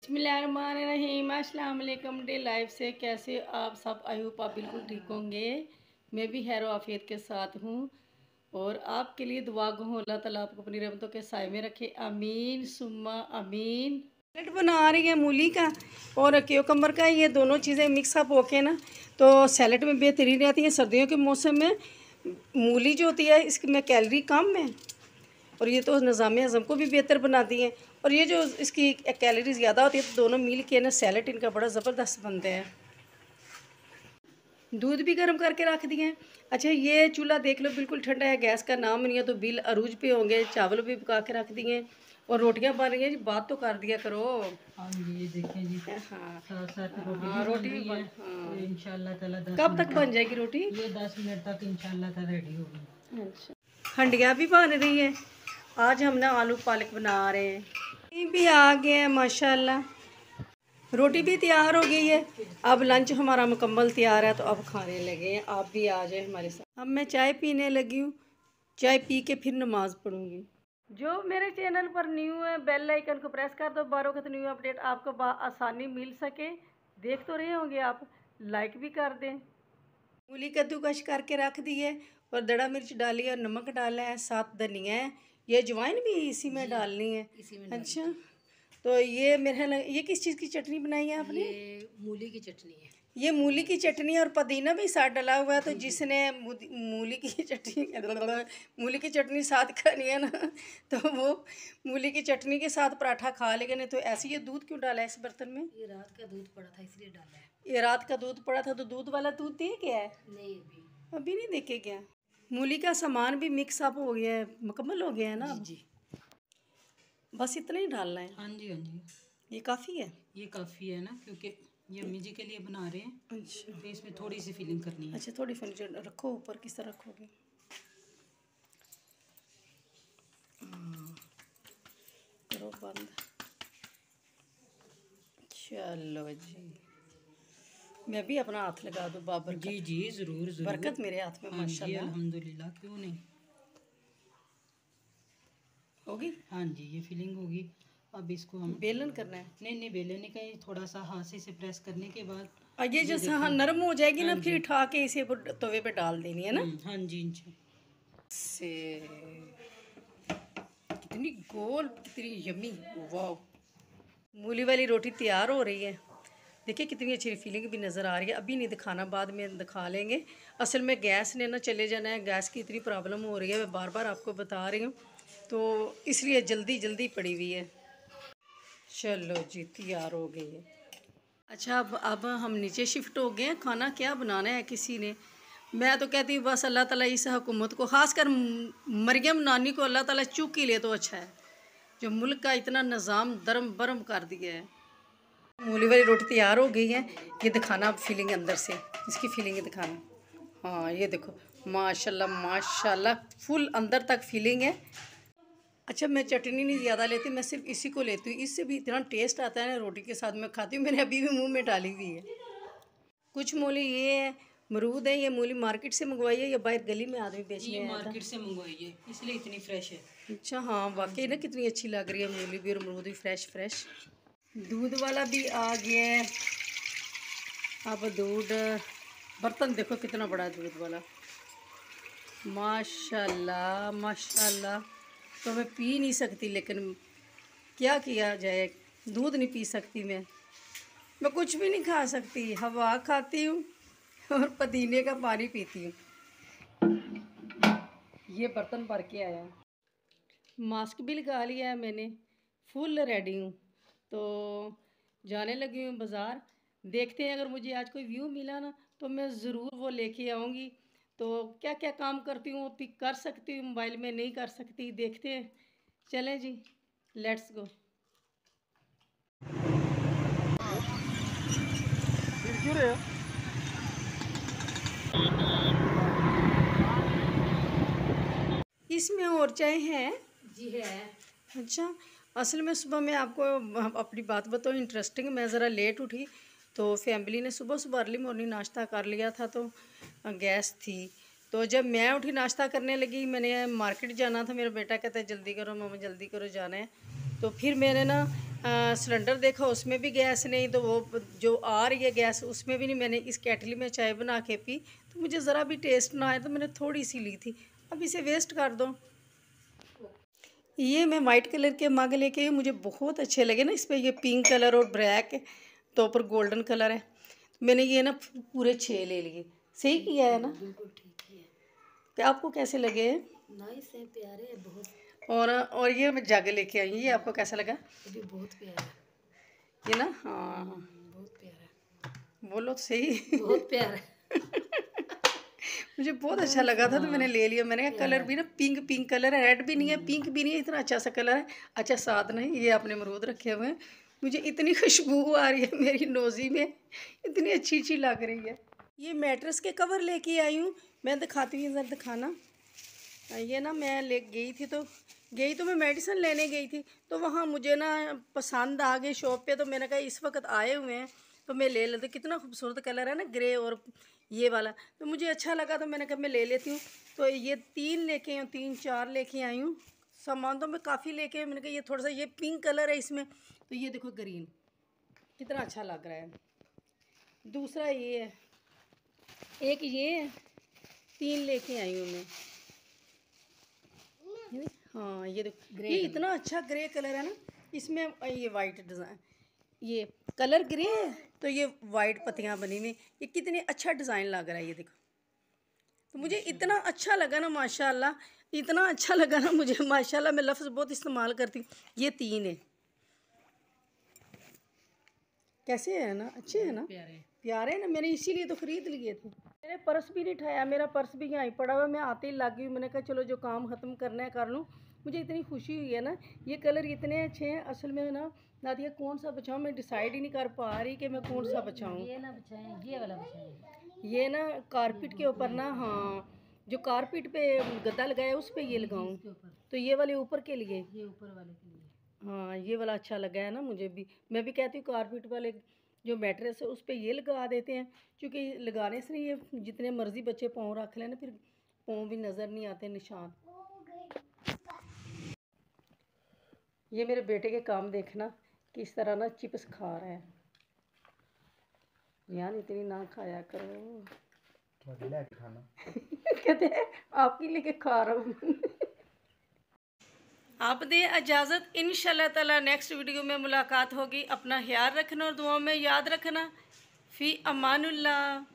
बिस्मिल्लाहिर्रहमानिर्रहीम। अस्सलाम वालेकुम डे लाइफ से कैसे आप सब? आई होप आप बिल्कुल ठीक होंगे। मैं भी खैर आफियत के साथ हूँ और आपके लिए दुआ गो हूँ अल्लाह ताला आपको अपनी रहमतों के साए में रखे, आमीन सुम्मा आमीन। सैलेड बना रही है मूली का और क्यूकम्बर का, ये दोनों चीज़ें मिक्स अप होके ना तो सैलेड में बेहतरीन रहती है। सर्दियों के मौसम में मूली जो होती है इसमें कैलोरी कम है और ये तो निज़ाम हज़म को भी बेहतर बनाती हैं, और ये जो इसकी कैलोरी ज़्यादा होती है तो दोनों मिल के ना सैलेड इनका बड़ा ज़बरदस्त बनते हैं। दूध भी गर्म करके रख दिए हैं। अच्छा, ये चूल्हा देख लो बिल्कुल ठंडा है, गैस का नाम नहीं है, तो बिल अरूज पे होंगे। चावल भी पका के रख दिए हैं और रोटियां बन रही हैं जी। बात तो कर दिया करो। हाँ जी, ये देखें जी। हाँ साथ रोटी हाँ, भी रोटी बन भी रही है। हाँ। तो इंशाल्लाह ताला 10 कब मिनट तक बन जाएगी रोटी? ये 10 मिनट तक इंशाल्लाह ताला रेडी होगी। अच्छा, हंडिया भी बन रही है। आज हम ना आलू पालक बना रहे हैं। ये भी आ गया है माशाल्लाह। रोटी भी तैयार हो गई है। अब लंच हमारा मुकम्मल तैयार है तो अब खाने लगे हैं। आप भी आ जाए हमारे साथ। अब मैं चाय पीने लगी हूँ। चाय पी के फिर नमाज़ पढ़ूँगी। जो मेरे चैनल पर न्यू है बेल आइकन को प्रेस कर दो, बारों का न्यू अपडेट आपको आसानी मिल सके। देख तो रहे होंगे आप, लाइक भी कर दें। मूली कद्दूकश करके रख दी है और दड़ा मिर्च डाली है और नमक डाला है, साथ धनिया है। ये अजवाइन भी इसी में डालनी है? इसी में। अच्छा, तो ये मेरे ख्याल ये किस चीज़ की चटनी बनाई है आपने? ये मूली की चटनी है। ये मूली की चटनी और पुदीना भी साथ डला हुआ है। तो जिसने मूली की चटनी मूली की चटनी साथ खानी है ना तो वो मूली की चटनी के साथ पराठा खा लेगा। नहीं तो ऐसे ये दूध क्यों डाला है इस बर्तन में? ये रात का दूध पड़ा था इसलिए डाला है। ये रात का दूध पड़ा था तो दूध वाला दूध दे गया है? नहीं, अभी नहीं देखे क्या। मूली का सामान भी मिक्स अप हो गया है, मुकम्मल हो गया है ना? जी, बस इतना ही डालना है? हाँ जी, हाँ जी, ये काफ़ी है? ये काफ़ी है ना, क्योंकि ये अम्मी जी के लिए बना रहे हैं। अच्छा, तो इसमें थोड़ी सी फिलिंग करनी है। अच्छा, थोड़ी फर्नीचर रखो ऊपर। किस तरह रखोगे? करो बंद। चलो जी, मैं भी अपना हाथ लगा दूँ बाबर? जी जी, ज़रूर ज़रूर, बरकत मेरे हाथ में। हाँ जी, माशाल्लाह। अल्हम्दुलिल्लाह, क्यों नहीं। होगी? हाँ जी, ये फिलिंग होगी। अब इसको हम बेलन करना है? नहीं नहीं, बेलन नहीं, कहीं थोड़ा सा हाथ से प्रेस करने के बाद और ये जैसे हाँ नरम हो जाएगी ना, हाँ फिर जी। उठा के इसे तवे पे डाल देनी है ना? हाँ जी, जी। से कितनी गोल, कितनी यमी, वाह। मूली वाली रोटी तैयार हो रही है। देखिए कितनी अच्छी फीलिंग भी नज़र आ रही है। अभी नहीं दिखाना, बाद में दिखा लेंगे। असल में गैस ने ना चले जाना है, गैस की इतनी प्रॉब्लम हो रही है, मैं बार बार आपको बता रही हूँ, तो इसलिए जल्दी जल्दी पड़ी हुई है। चलो जी, तैयार हो गई है। अच्छा, अब हम नीचे शिफ्ट हो गए हैं। खाना क्या बनाना है किसी ने? मैं तो कहती हूँ बस अल्लाह ताला इस हुकूमत को, ख़ासकर मरियम नानी को, अल्लाह ताला चुक ही ले तो अच्छा है, जो मुल्क का इतना निज़ाम दरम बरम कर दिया है। मूली वाली रोटी तैयार हो गई है। ये दिखाना अब फीलिंग अंदर से, इसकी फीलिंग दिखाना। हाँ, ये देखो माशाल्लाह माशाल्लाह, फुल अंदर तक फीलिंग है। अच्छा, मैं चटनी नहीं ज़्यादा लेती, मैं सिर्फ इसी को लेती हूँ। इससे भी इतना टेस्ट आता है ना रोटी के साथ मैं खाती हूँ। मैंने अभी भी मुंह में डाली हुई है। कुछ मूली ये है, मरूद है। ये मूली मार्केट से मंगवाई है या बाहर गली में आदमी बेचने आया था? मार्केट से मंगवाई है, इसलिए इतनी फ्रेश है। अच्छा, हाँ वाकई ना कितनी अच्छी लग रही है मूली भी और अमरूद भी फ्रेश फ्रेश। दूध वाला भी आ गया है। अब दूध, बर्तन देखो कितना बड़ा दूध वाला, माशाल्लाह माशाल्लाह। तो मैं पी नहीं सकती, लेकिन क्या किया जाए, दूध नहीं पी सकती मैं कुछ भी नहीं खा सकती। हवा खाती हूँ और पुदीने का पानी पीती हूँ। ये बर्तन भर के आया। मास्क भी लगा लिया है मैंने, फुल रेडी हूँ। तो जाने लगी हूँ बाज़ार। देखते हैं, अगर मुझे आज कोई व्यू मिला ना तो मैं ज़रूर वो लेके आऊँगी। तो क्या क्या काम करती हूँ पिक कर सकती हूँ, मोबाइल में नहीं कर सकती, देखते हैं। चलें जी, लेट्स गो। इसमें और चाय है? जी है। अच्छा, असल में सुबह मैं आपको अपनी बात बताऊँ इंटरेस्टिंग, मैं ज़रा लेट उठी तो फैमिली ने सुबह सुबह अर्ली मॉर्निंग नाश्ता कर लिया था, तो गैस थी। तो जब मैं उठी नाश्ता करने लगी, मैंने मार्केट जाना था। मेरा बेटा कहता है जल्दी करो मम्मा, जल्दी करो, जाना है। तो फिर मैंने ना सिलेंडर देखा उसमें भी गैस नहीं, तो वो जो आ रही है गैस उसमें भी नहीं। मैंने इस केटली में चाय बना के पी तो मुझे ज़रा भी टेस्ट ना आया, तो मैंने थोड़ी सी ली थी। अब इसे वेस्ट कर दो। ये मैं वाइट कलर के मग लेके आई, मुझे बहुत अच्छे लगे ना। इस पर ये पिंक कलर और ब्लैक है, तो ऊपर गोल्डन कलर है। मैंने ये ना पूरे 6 ले लिए। सही किया है ना? बिल्कुल ठीक है। तो आपको कैसे लगे? नाइस है, प्यारे है बहुत। और ये मैं जग लेके आई हूँ, ये आपको कैसा लगा? ये भी बहुत प्यारा है। ये ना, हाँ बहुत प्यारा है। बोलो तो सही। बहुत प्यारा है। मुझे बहुत अच्छा लगा था तो मैंने ले लिया। मैंने कहा कलर भी ना पिंक पिंक कलर है, रेड भी नहीं है, पिंक भी नहीं है, इतना अच्छा सा कलर है। अच्छा साथ नहीं, ये आपने अमरूद रखे हुए हैं। मुझे इतनी खुशबू आ रही है मेरी नोज़ी में, इतनी अच्छी अच्छी लग रही है। ये मैट्रेस के कवर लेके आई हूँ, मैं दिखाती हूँ, ज़रा दिखाना। ये ना मैं ले गई थी, तो मैं मेडिसिन लेने गई थी, तो वहाँ मुझे ना पसंद आ गई शॉप पे। तो मैंने कहा इस वक्त आए हुए हैं तो मैं ले लेती हूँ। कितना खूबसूरत कलर है ना, ग्रे और ये वाला, तो मुझे अच्छा लगा तो मैंने कहा मैं ले लेती हूँ। तो ये 3 लेके आई हूँ, 3-4 लेके आई हूँ। सामान तो मैं काफ़ी लेके आई। मैंने कहा ये थोड़ा सा ये पिंक कलर है इसमें, तो ये देखो ग्रीन कितना अच्छा लग रहा है। दूसरा ये है, एक ये है, 3 लेके आई हूँ मैं। हाँ ये देखो, ये इतना अच्छा ग्रे कलर है ना, इसमें ये वाइट डिज़ाइन, ये कलर ग्रे है तो ये वाइट पत्तियाँ बनी हुई। ये कितनी अच्छा डिज़ाइन लग रहा है, ये देखो। तो मुझे इतना अच्छा लगा ना माशाल्लाह, इतना अच्छा लगा ना मुझे माशाल्लाह। मैं लफ्ज़ बहुत इस्तेमाल करती हूँ। ये 3 है, कैसे है ना, अच्छे है ना, प्यारे ना। मैंने इसीलिए तो ख़रीद लिए थे। मैंने पर्स भी नहीं उठाया, मेरा पर्स भी यहाँ ही पड़ा हुआ। मैं आते ही लग गई, मैंने कहा चलो जो काम ख़त्म करना है कर लूँ। मुझे इतनी खुशी हुई है ना, ये कलर इतने अच्छे हैं। असल में ना नादिया कौन सा बचाऊँ, मैं डिसाइड ही नहीं कर पा रही कि मैं कौन सा बचाऊँ। ये ना बचाएं, ये वाला बचाएं। ये ना कारपेट के ऊपर ना, हाँ जो कारपेट पे गद्दा लगाया है उस पर ये लगाऊँ, तो ये वाले ऊपर के लिए, ये ऊपर वाले के लिए। हाँ ये वाला अच्छा लगा है ना मुझे भी। मैं भी कहती हूँ कारपेट वाले जो मैट्रेस है उस पर ये लगा देते हैं, क्योंकि लगाने से नहीं, ये जितने मर्ज़ी बच्चे पाँव रख लें ना, फिर पाँव भी नज़र नहीं आते निशान। ये मेरे बेटे के काम देखना किस तरह ना चिप्स खा रहा है। यार इतनी ना खाया करो। खाना कहते हैं आपके लिए खा रहा हूँ। आप दें इजाज़त, इंशाल्लाह ताला नेक्स्ट वीडियो में मुलाकात होगी। अपना ख्याल रखना और दुआओं में याद रखना। फ़ी अमानुल्लाह।